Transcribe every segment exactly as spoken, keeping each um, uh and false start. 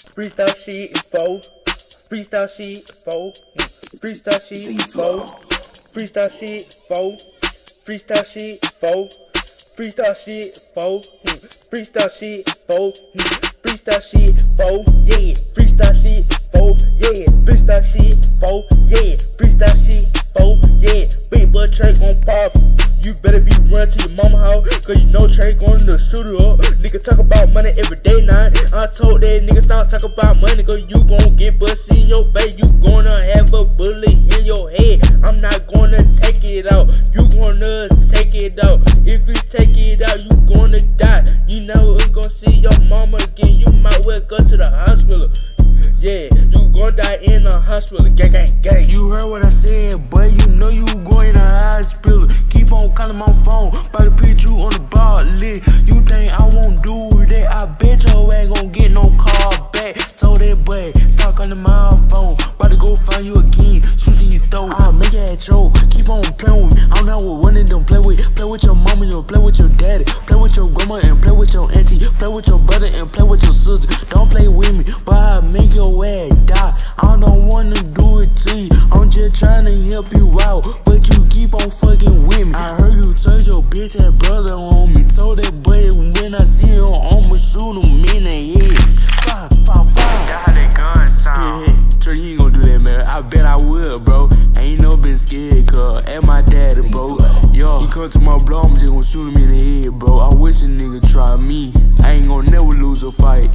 Freestyle shit is four. Freestyle shit is four. Freestyle shit is four. Freestyle shit is four. Freestyle shit is four. Freestyle shit is four. Freestyle shit is four. Freestyle shit is four. Yeah. Freestyle shit is four. Yeah. Freestyle shit is four. Yeah. Freestyle shit is four. Yeah. Big boy Trey gon' pop. You better be running to your mama house, cause you know Trey going to shoot her up. Nigga talk about money every day now. I told that nigga stop talking about money, cause you gon' get bust in your face. You gonna have a bullet in your head. I'm not gonna take it out. You gonna take it out. If you take it out, you gonna die. You know you gonna see your mama again. You might well go to the hospital. Yeah, you gonna die in the hospital. Gang, gang, gang. You heard what I said, but you know you going to the hospital. Keep on calling my phone, about to put you on the bar list. You think I won't do that? I bet your ass gon' get no call back. Told that boy, stop calling my phone, about to go find you again, shooting your throat. I'll make it choke. Keep on playing with me. I don't know what one of them play with. Play with your mama, you play with your daddy. Play with your grandma and play with your auntie. Play with your brother and play with your sister. Don't play with me, but I'll make your ass die. I don't wanna do it to you. I'm just trying to help you out, but you keep on fucking with me. I heard you tell your bitch that brother on me. Told that boy when I see him, I'ma shoot him in the head. Five, five, five. That how that gun sound. Hey, hey, Trey, you ain't gon' do that, man. I bet I will, bro. I ain't never been scared, cuz. And my daddy, bro. Yo, he come to my block, I'm just gon' shoot him in the head, bro. I wish a nigga try me. I ain't gon' never lose a fight.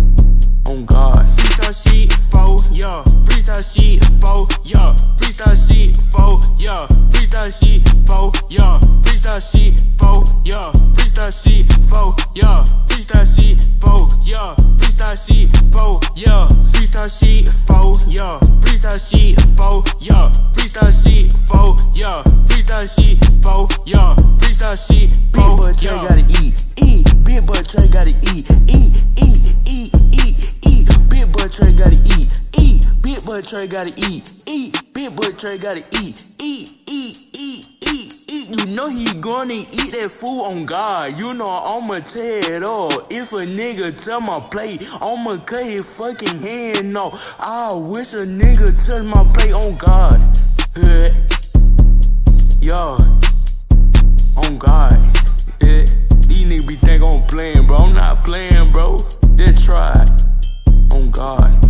On God. Freestyle shit four, yeah. Freestyle shit four, yeah. Freestyle shit four, yeah. Freestyle shit four, yeah. Freestyle shit four, yeah. Freestyle shit four, yeah. Freestyle shit four, yeah. Freestyle shit four, yeah. Freestyle shit four, yeah. Freestyle shit four, yeah. Freestyle shit four, yeah. Freestyle shit four, yeah. Freestyle shit four, yeah. Big boy Trey gotta eat, eat. Big boy Trey gotta eat, eat, eat, eat, eat. Big boy Trey gotta eat, eat. Big boy Trey gotta eat, eat. Big boy Trey gotta eat, eat, eat, eat, eat, eat. You know he gonna eat that food on God. You know I'ma tear it up. If a nigga tell my plate, I'ma cut his fucking hand off. I wish a nigga touch my plate on God. Uh, yo, on God. Uh, these niggas be think I'm playing, bro. I'm not playing, bro. Just try. On God.